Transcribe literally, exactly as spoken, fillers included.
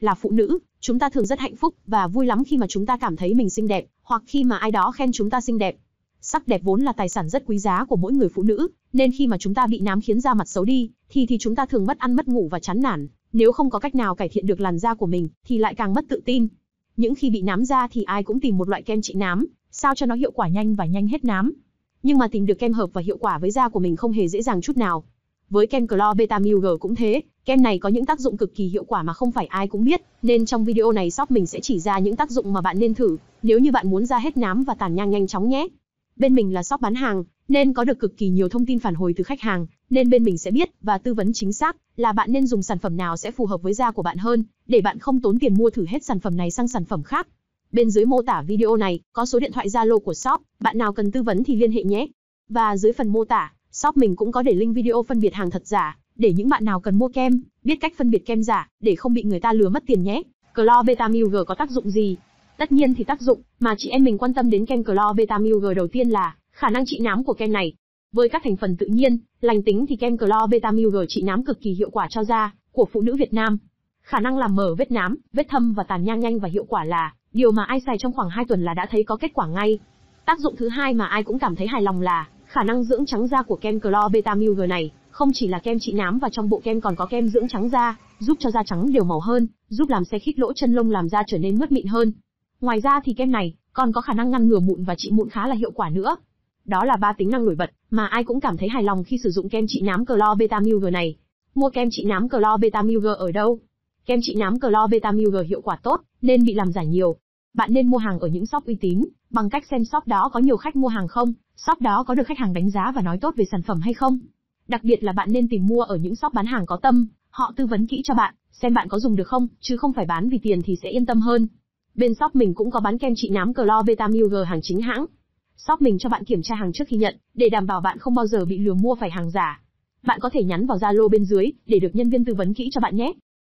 Là phụ nữ, chúng ta thường rất hạnh phúc và vui lắm khi mà chúng ta cảm thấy mình xinh đẹp, hoặc khi mà ai đó khen chúng ta xinh đẹp. Sắc đẹp vốn là tài sản rất quý giá của mỗi người phụ nữ, nên khi mà chúng ta bị nám khiến da mặt xấu đi, thì thì chúng ta thường mất ăn mất ngủ và chán nản. Nếu không có cách nào cải thiện được làn da của mình, thì lại càng mất tự tin. Những khi bị nám da thì ai cũng tìm một loại kem trị nám, sao cho nó hiệu quả nhanh và nhanh hết nám. Nhưng mà tìm được kem hợp và hiệu quả với da của mình không hề dễ dàng chút nào. Với kem Clorbetamilg cũng thế, kem này có những tác dụng cực kỳ hiệu quả mà không phải ai cũng biết, nên trong video này shop mình sẽ chỉ ra những tác dụng mà bạn nên thử, nếu như bạn muốn da hết nám và tàn nhang nhanh chóng nhé. Bên mình là shop bán hàng, nên có được cực kỳ nhiều thông tin phản hồi từ khách hàng, nên bên mình sẽ biết và tư vấn chính xác là bạn nên dùng sản phẩm nào sẽ phù hợp với da của bạn hơn, để bạn không tốn tiền mua thử hết sản phẩm này sang sản phẩm khác. Bên dưới mô tả video này có số điện thoại Zalo của shop, bạn nào cần tư vấn thì liên hệ nhé. Và dưới phần mô tả, shop mình cũng có để link video phân biệt hàng thật giả, để những bạn nào cần mua kem, biết cách phân biệt kem giả, để không bị người ta lừa mất tiền nhé. Clorbetamilg có tác dụng gì? Tất nhiên thì tác dụng mà chị em mình quan tâm đến kem Clorbetamilg đầu tiên là khả năng trị nám của kem này. Với các thành phần tự nhiên, lành tính thì kem Clorbetamilg trị nám cực kỳ hiệu quả cho da của phụ nữ Việt Nam. Khả năng làm mờ vết nám, vết thâm và tàn nhang nhanh và hiệu quả là điều mà ai xài trong khoảng hai tuần là đã thấy có kết quả ngay. Tác dụng thứ hai mà ai cũng cảm thấy hài lòng là khả năng dưỡng trắng da của kem Clorbetamilg này. Không chỉ là kem trị nám và trong bộ kem còn có kem dưỡng trắng da, giúp cho da trắng đều màu hơn, giúp làm xe khít lỗ chân lông làm da trở nên mướt mịn hơn. Ngoài ra thì kem này còn có khả năng ngăn ngừa mụn và trị mụn khá là hiệu quả nữa. Đó là ba tính năng nổi bật mà ai cũng cảm thấy hài lòng khi sử dụng kem trị nám Clorbetamilg này. Mua kem trị nám Clorbetamilg ở đâu? Kem trị nám Clorbetamilg hiệu quả tốt nên bị làm giả nhiều. Bạn nên mua hàng ở những shop uy tín, bằng cách xem shop đó có nhiều khách mua hàng không, shop đó có được khách hàng đánh giá và nói tốt về sản phẩm hay không. Đặc biệt là bạn nên tìm mua ở những shop bán hàng có tâm, họ tư vấn kỹ cho bạn, xem bạn có dùng được không, chứ không phải bán vì tiền thì sẽ yên tâm hơn. Bên shop mình cũng có bán kem trị nám Clorbetamilg hàng chính hãng. Shop mình cho bạn kiểm tra hàng trước khi nhận, để đảm bảo bạn không bao giờ bị lừa mua phải hàng giả. Bạn có thể nhắn vào Zalo bên dưới để được nhân viên tư vấn kỹ cho bạn nhé.